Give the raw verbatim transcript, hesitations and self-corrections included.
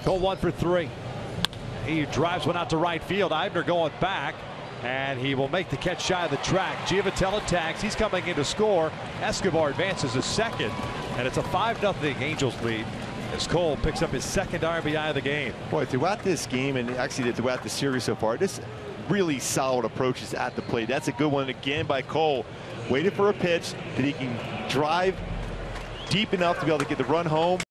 Cole one for three. He drives one out to right field. Eibner going back, and he will make the catch shy of the track. Giavotella tags. He's coming in to score. Escobar advances a second, and it's a five nothing Angels lead as Cole picks up his second R B I of the game. Boy, throughout this game, and actually throughout the series so far, this really solid approaches at the plate. That's a good one again by Cole. Waited for a pitch that he can drive deep enough to be able to get the run home.